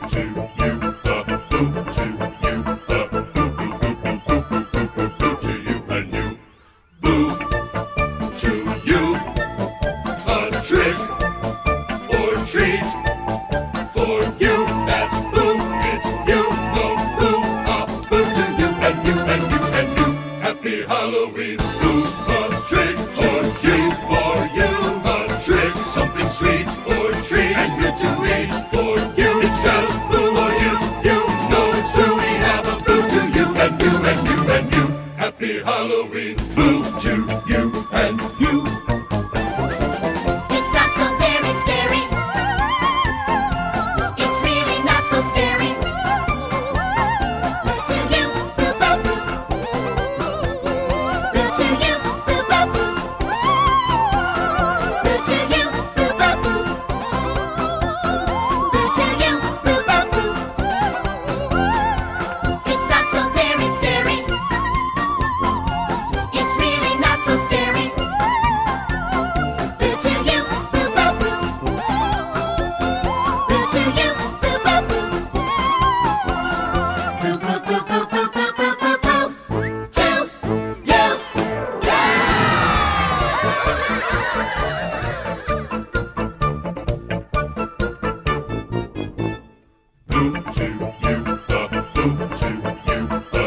to you, boo to you, boo to you and you. Boo to you, a trick or treat for you. That's boo, it's you, no boo, boo to you and you and you and you. Happy Halloween, boo, a trick or treat for you. A trick, something sweet or treat and good to eat for you. It's just boo or it's you, no it's true. We have a boo to you and you and you and you. Happy Halloween, boo to you and you. It's not so very scary. It's really not so scary. Boo to you, boo boo boo. Boo to you, boo boo boo. Boo to you, boo boo boo. Boo to you, boo boo boo. It's not so very scary. It's really not so scary. Boo to you, boo boo boo. Boo to you, boo boo boo. Boo boo boo boo boo boo boo boo boo. To you. Boo to you, boo to you,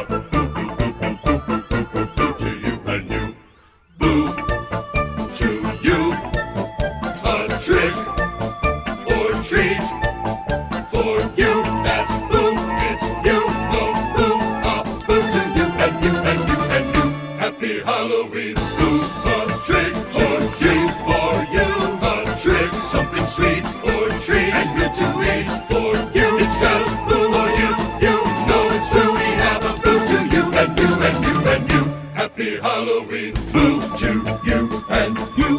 boo to you and you. Boo to you, a trick or treat for you. That's boo, it's you, no boo, boo to you and you and you and you. Happy Halloween, boo, a trick or treat for you. A trick, something sweet or treat and good to eat for you. It's just boo or it's you, no it's true. We have a boo to you and you and you and you. Happy Halloween, boo to you and you.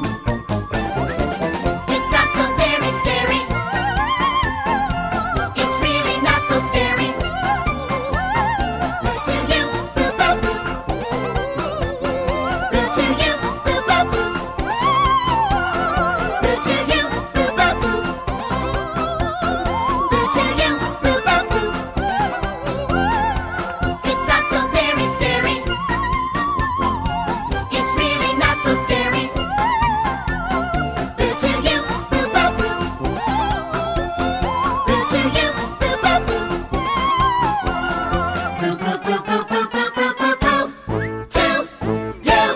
It's not so very scary. It's really not so scary. Boo to you, boo boo boo. Boo to you, boo boo boo. Boo to you, boo boo boo. Boo to you, boo boo boo. It's not so very scary. It's really not so scary. Boo to you, boo boo boo. Boo to you, boo boo boo. Boo boo boo boo boo boo boo boo boo. To you.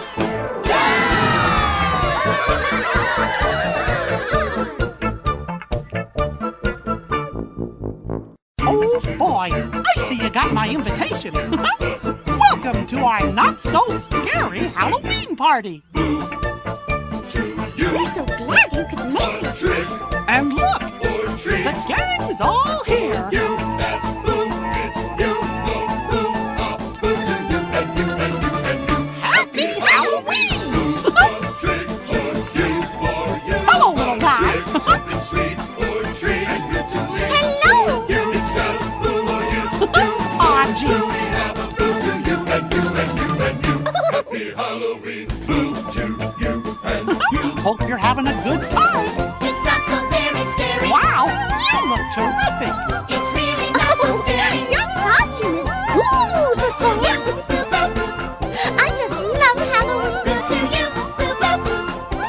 Oh boy, I see you got my invitation. Welcome to our not-so-scary Halloween party. Boo to you, We're so glad you could make a it. trick And look, or treat. the gang's all here. You, that's boo, it's you, no boo, boo to you and you and you and you. Happy Halloween! Boo, a trick or treat for you. Hello, little A guy. trick, something sweet or treat and good to eat Hello. for you. It's just boo or it's you. Aw, It's gee. true, we have a boo to you and you and you and you. Happy Halloween, boo to you and you. Hope you're having a good time. It's not so very scary. Wow, you look terrific. It's really not so scary. Your costume is beautiful. Boo boo boo. I just love Halloween. Boo to you, boo boo boo.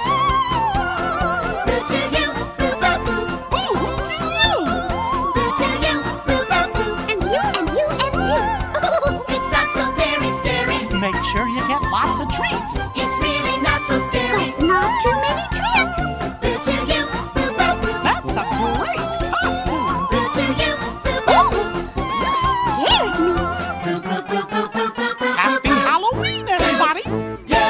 Boo to you, boo boo boo. Boo to you. Boo to you, boo boo boo. And you and you and you. It's not so very scary. Make sure you get lots of treats. It's really not so scary. But not too many tricks. Boo to you, boo boo boo. That's a great costume. Boo to you, boo boo Oh, boo. you scared me. Boo boo boo boo boo boo boo. Happy Halloween, everybody. You.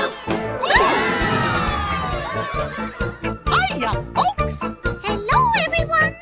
Hiya, folks. Hello, everyone.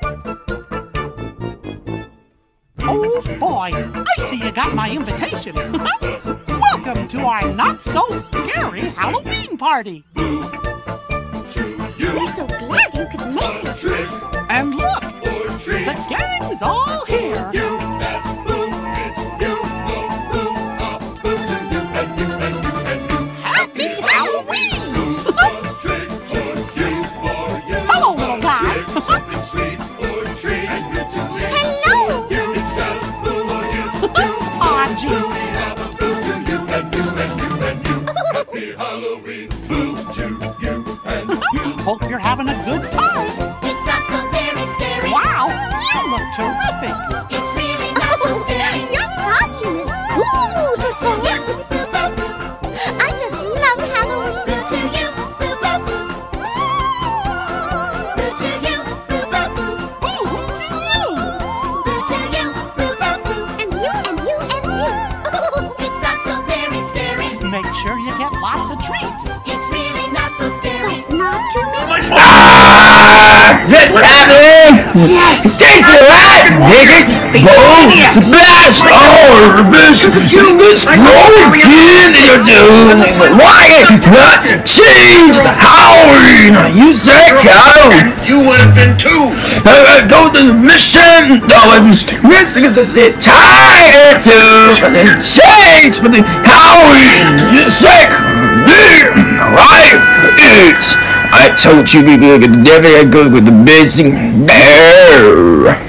Oh boy, I see you got my invitation. Welcome to our not-so-scary Halloween party. Boo to you, We're so glad you could make a it. trick And look, or treat. the gang's all here. You, that's boo, it's you, no boo, boo to you and you and you and you. Happy Halloween! A trick or treat for you. Hello, little A guy. trick, something sweet or treat and good to eat. Hello. hope you're having a good time. It's not so very scary. Wow, you look terrific. It's really not so scary. Your costume is beautiful. I just love Halloween. Boo to you, boo boo boo. Boo to you, boo boo boo. Boo to you. Boo to you, boo boo boo. And you, and you, and you. It's not so very scary. Make sure you get lots of treats. It's really not so scary. But not too many. What's happening? Yes! Takes a lot! Higgins! Boom! Splash! Oh, this is broken! You're doing why not to change the Halloween? You said Carol! You would have been too. Go to the mission! No, it's time to change for the Halloween! You said life is. I told you we were never go with the missing bear.